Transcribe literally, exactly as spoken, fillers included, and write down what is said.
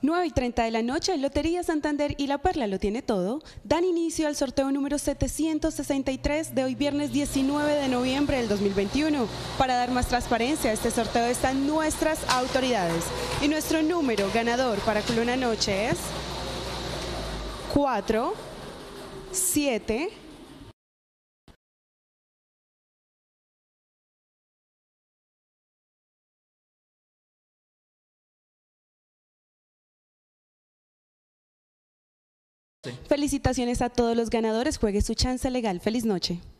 nueve y treinta de la noche, Lotería Santander y La Perla lo tiene todo, dan inicio al sorteo número setecientos sesenta y tres de hoy viernes diecinueve de noviembre del dos mil veintiuno. Para dar más transparencia a este sorteo están nuestras autoridades. Y nuestro número ganador para Culona Noche es cuatro, siete, felicitaciones a todos los ganadores, juegue su chance legal. Feliz noche.